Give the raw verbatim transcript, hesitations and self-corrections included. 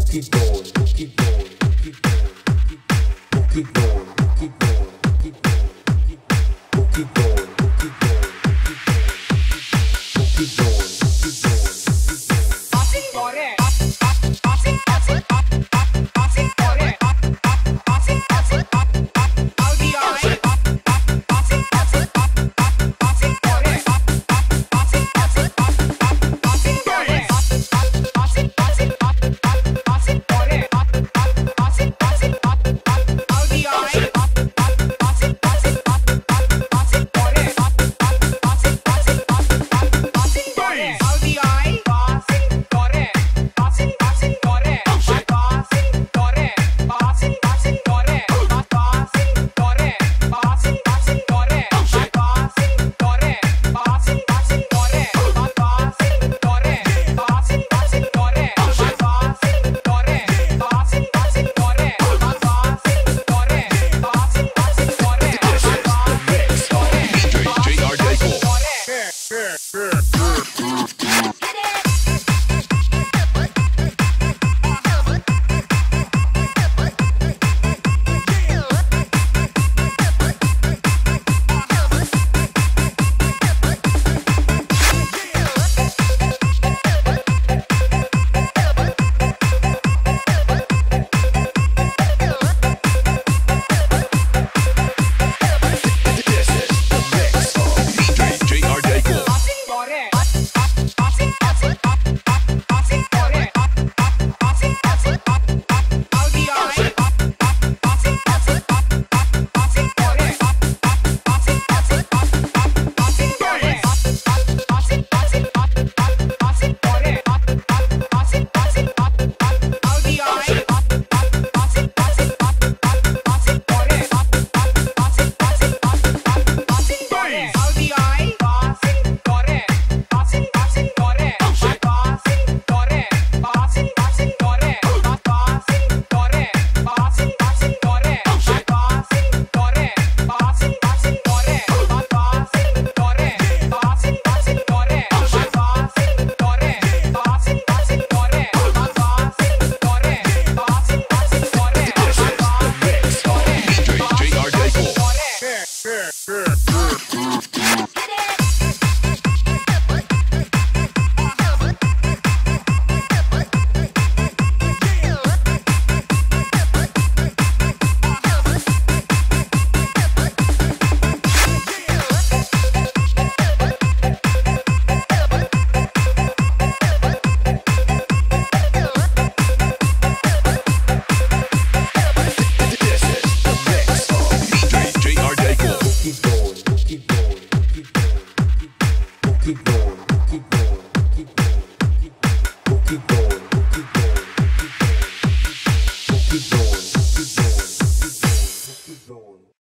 keep going, keep going, keep going, keep going, keep going, keep going, keep going, keep going, keep going, keep going, keep going, keep going. Passing for it. Passing, passing, passing for it. Passing, passing, I'll be alright. Passing, passing, passing for it. Passing, passing, passing for it. Passing, passing, passing for it. Passing, passing, I'll be alright. Passing, passing, passing for it. Passing, passing, passing for it. I'll be alright. Passing for it. Passing, passing for it. Passing for it. Passing, passing for it. Passing for it. Passing, passing for it. Passing for it. Passing, passing for it. Passing for it. Passing, passing for it. Passing for it. Passing, passing for it. Passing for it. Passing, passing for it. This is the mix of D J J R Daypool. This is the mix of D J J R Daypool. Passing for it. Passing, passing, passing for it. Passing, passing, I'll be alright. Passing, passing, passing for it. Passing, passing, passing for it. Passing, passing, passing for it. Passing, passing, I'll be alright. Passing, passing, passing for it. Passing, passing, passing for it. I'll be alright. Passing for it. Passing, passing for it. Passing for it. Passing, passing for it. Passing for it. Passing, passing for it. Passing for it. Passing, passing for it. Passing for it. Passing, passing for it. Passing for it. Passing, passing for it. Passing for it. Passing, passing for it. This is the mix of D J J R Daypool. This is the mix of D J J R Daypool. Keep going, keep going, keep going, keep going, keep going, keep going, keep going, keep going, keep going, keep going, keep going, keep going.